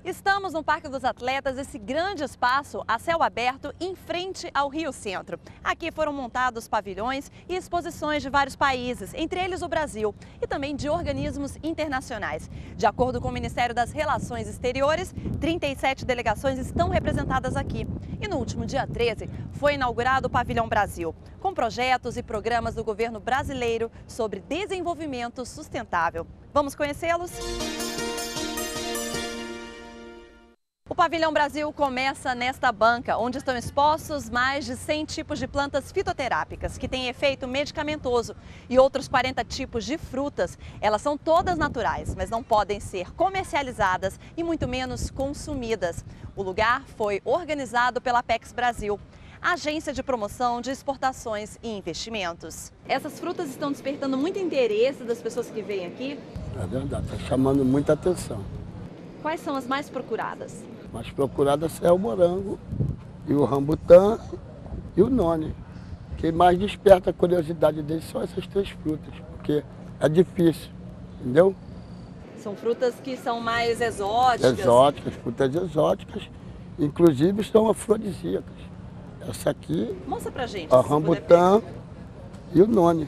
Estamos no Parque dos Atletas, esse grande espaço a céu aberto em frente ao Rio Centro. Aqui foram montados pavilhões e exposições de vários países, entre eles o Brasil, e também de organismos internacionais. De acordo com o Ministério das Relações Exteriores, 37 delegações estão representadas aqui. E no último dia 13 foi inaugurado o Pavilhão Brasil, com projetos e programas do governo brasileiro sobre desenvolvimento sustentável. Vamos conhecê-los? O Pavilhão Brasil começa nesta banca, onde estão expostos mais de 100 tipos de plantas fitoterápicas, que têm efeito medicamentoso, e outros 40 tipos de frutas. Elas são todas naturais, mas não podem ser comercializadas e muito menos consumidas. O lugar foi organizado pela Apex Brasil, Agência de Promoção de Exportações e Investimentos. Essas frutas estão despertando muito interesse das pessoas que vêm aqui? É verdade, está chamando muita atenção. Quais são as mais procuradas? Mais procuradas é o morango, e o rambutã e o noni. O que mais desperta a curiosidade deles são essas três frutas, porque é difícil, entendeu? São frutas que são mais exóticas? Exóticas, frutas exóticas, inclusive são afrodisíacas. Essa aqui, mostra pra gente, o rambutã e o noni.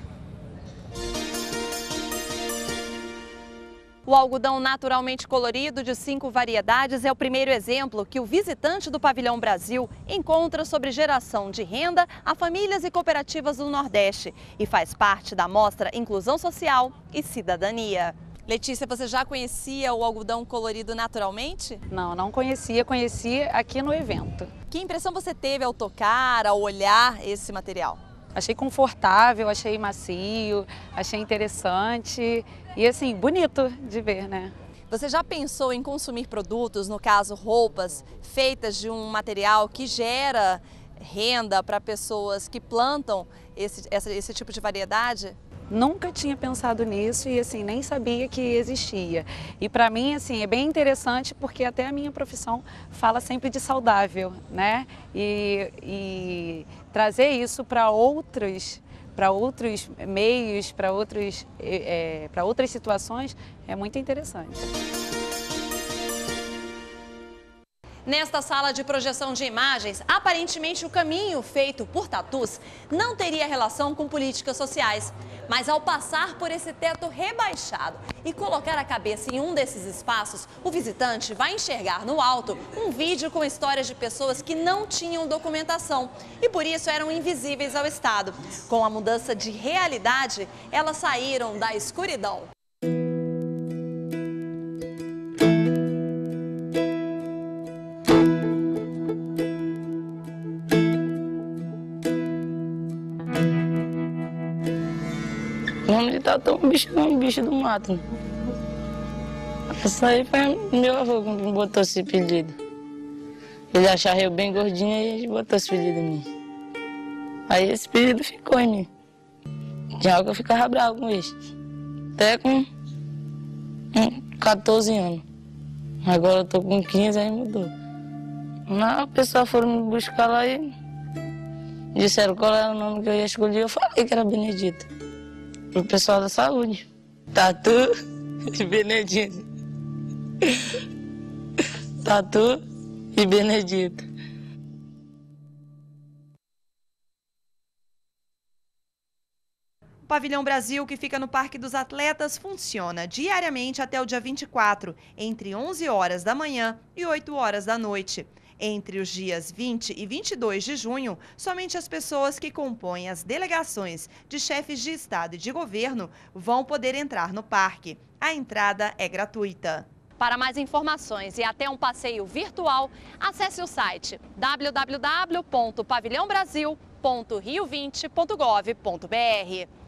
O algodão naturalmente colorido de 5 variedades é o primeiro exemplo que o visitante do Pavilhão Brasil encontra sobre geração de renda a famílias e cooperativas do Nordeste e faz parte da mostra Inclusão Social e Cidadania. Letícia, você já conhecia o algodão colorido naturalmente? Não, não conhecia, conheci aqui no evento. Que impressão você teve ao tocar, ao olhar esse material? Achei confortável, achei macio, achei interessante e assim, bonito de ver, né? Você já pensou em consumir produtos, no caso roupas, feitas de um material que gera renda para pessoas que plantam esse tipo de variedade? Nunca tinha pensado nisso e assim, nem sabia que existia. E para mim, assim, é bem interessante porque até a minha profissão fala sempre de saudável, né? E trazer isso para outros meios, para outras situações, é muito interessante. Nesta sala de projeção de imagens, aparentemente o caminho feito por tatus não teria relação com políticas sociais. Mas ao passar por esse teto rebaixado e colocar a cabeça em um desses espaços, o visitante vai enxergar no alto um vídeo com histórias de pessoas que não tinham documentação e por isso eram invisíveis ao Estado. Com a mudança de realidade, elas saíram da escuridão. O nome de Tatu é um bicho do mato. Isso aí foi meu avô que me botou esse apelido. Ele achava eu bem gordinha e ele botou esse apelido em mim. Aí esse apelido ficou em mim. Tinha hora que eu ficava bravo com isso. Até com 14 anos. Agora eu tô com 15, aí mudou. A pessoa foram me buscar lá e disseram qual era o nome que eu ia escolher. Eu falei que era Benedito. O pessoal da saúde. Tatu e Benedito. Tatu e Benedito. O Pavilhão Brasil, que fica no Parque dos Atletas, funciona diariamente até o dia 24, entre 11 horas da manhã e 8 horas da noite. Entre os dias 20 e 22 de junho, somente as pessoas que compõem as delegações de chefes de Estado e de governo vão poder entrar no parque. A entrada é gratuita. Para mais informações e até um passeio virtual, acesse o site www.pavilhãobrasil.rio20.gov.br.